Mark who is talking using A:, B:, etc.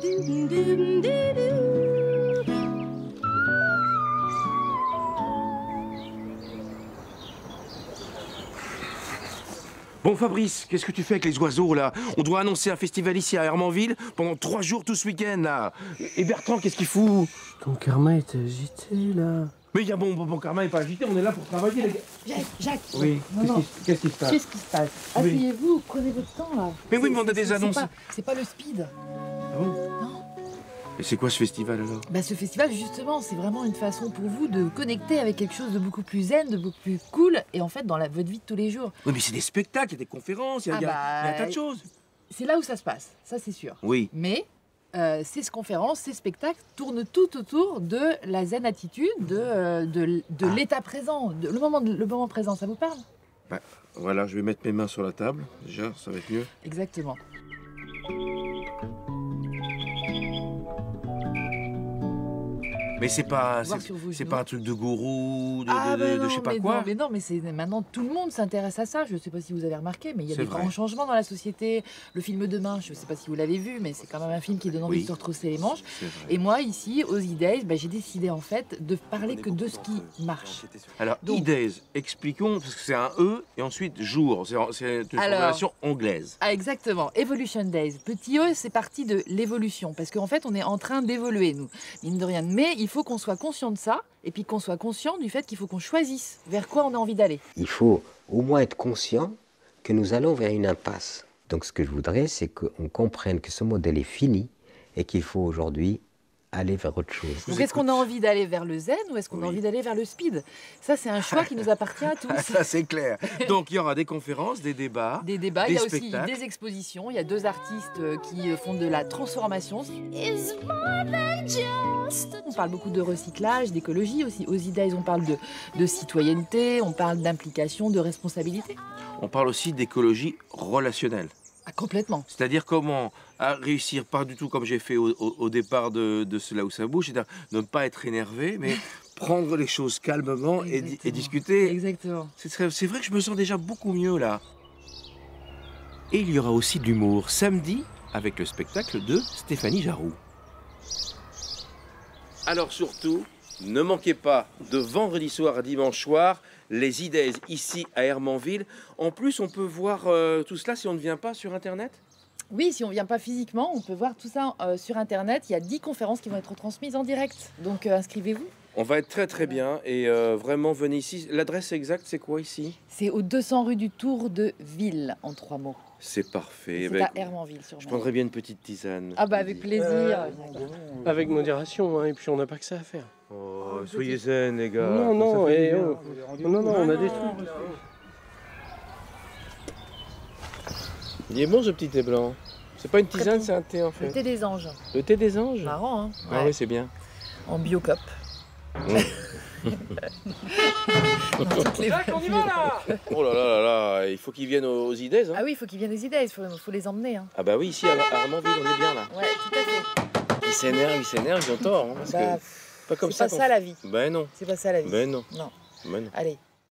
A: Bon Fabrice, qu'est-ce que tu fais avec les oiseaux là? On doit annoncer un festival ici à Hermanville pendant 3 jours tout ce week-end là. Et Bertrand, qu'est-ce qu'il fout?
B: Ton karma est agité là.
A: Mais il y a bon karma n'est pas agité, on est là pour travailler les gars.
C: Jacques.
A: Oui,
C: Non.
A: qu'est-ce qui se passe?
C: Qu'est-ce qui se passe?
A: Oui.
C: Asseyez-vous, prenez votre temps là.
A: Mais oui, mais on a des annonces.
C: C'est pas le speed.
A: Ah bon?
C: Non.
A: Et c'est quoi ce festival alors?
C: Bah, ce festival, justement, c'est vraiment une façon pour vous de connecter avec quelque chose de beaucoup plus zen, de beaucoup plus cool, et en fait, dans votre vie de tous les jours.
A: Oui, mais c'est des spectacles, il y a des conférences, il y a un tas de choses.
C: C'est là où ça se passe, ça c'est sûr.
A: Oui.
C: Mais ces conférences, ces spectacles tournent tout autour de la zen attitude, de l'état présent, le moment présent. Ça vous parle?
A: Bah, voilà, je vais mettre mes mains sur la table, déjà, ça va être mieux.
C: Exactement.
A: Mais c'est pas un truc de gourou, de je sais pas quoi.
C: Mais maintenant tout le monde s'intéresse à ça. Je ne sais pas si vous avez remarqué, mais il y a des grands changements dans la société. Le film Demain, je ne sais pas si vous l'avez vu, mais c'est quand même un film qui donne envie de se retrousser les manches. Et moi ici, aux E-Days, j'ai décidé en fait de parler que de ce qui marche.
A: Alors E-Days, expliquons, parce que c'est un E et ensuite jour. C'est une formulation anglaise.
C: Ah, exactement. Evolution Days. Petit E, c'est parti de l'évolution, parce qu'en fait on est en train d'évoluer nous, mine de rien. Mais il faut qu'on soit conscient de ça, et puis qu'on soit conscient du fait qu'il faut qu'on choisisse vers quoi on a envie d'aller.
D: Il faut au moins être conscient que nous allons vers une impasse. Donc ce que je voudrais, c'est qu'on comprenne que ce modèle est fini et qu'il faut aujourd'hui aller vers autre chose.
C: Donc est-ce qu'on a envie d'aller vers le zen ou est-ce qu'on a envie d'aller vers le speed? Ça, c'est un choix qui nous appartient à tous.
A: Ça, c'est clair. Donc il y aura des conférences, des débats,
C: il y a aussi des expositions. Il y a 2 artistes qui font de la transformation. On parle beaucoup de recyclage, d'écologie aussi. Aux E-Days, on parle de citoyenneté, on parle d'implication, de responsabilité.
A: On parle aussi d'écologie relationnelle.
C: Ah, complètement.
A: C'est-à-dire comment réussir, pas du tout comme j'ai fait au départ de Cela où ça bouge, c'est-à-dire ne pas être énervé, mais prendre les choses calmement et discuter.
C: Exactement.
A: C'est vrai que je me sens déjà beaucoup mieux là. Et il y aura aussi de l'humour samedi avec le spectacle de Stéphanie Jaroux. Alors surtout, ne manquez pas de vendredi soir à dimanche soir les E-Days ici à Hermanville. En plus, on peut voir tout cela si on ne vient pas sur Internet.
C: Oui, si on ne vient pas physiquement, on peut voir tout ça sur Internet. Il y a 10 conférences qui vont être transmises en direct. Donc inscrivez-vous.
A: On va être très bien et vraiment venez ici. L'adresse exacte, c'est quoi ici?
C: C'est au 200 rue du Tour de Ville, en 3 mots.
A: C'est parfait.
C: C'est à Hermanville, sur
A: Je prendrais bien une petite tisane.
C: Ah bah avec plaisir.
B: Avec modération, hein, et puis on n'a pas que ça à faire.
A: Oh, soyez zen les gars.
B: Non, on a des trucs.
A: Il est bon ce petit thé blanc. C'est pas une tisane, c'est un thé en fait.
C: Le thé des anges.
A: Le thé des anges?
C: Marrant, hein?
A: Ah oui, c'est bien.
C: En biocop.
B: Jacques, on y va là!
A: Oh là, il faut qu'ils viennent aux E-Days. Hein.
C: Ah oui, il faut qu'ils viennent aux E-Days, il faut les emmener. Hein.
A: Ah bah oui, ici à Hermanville, on est bien là.
C: Ouais, tout à fait.
A: Ils s'énervent, ils ont tort. Hein, parce que pas comme ça.
C: C'est pas ça la vie.
A: Ben non.
C: C'est pas ça la vie.
A: Ben non.
C: Non.
A: Ben non.
C: Allez,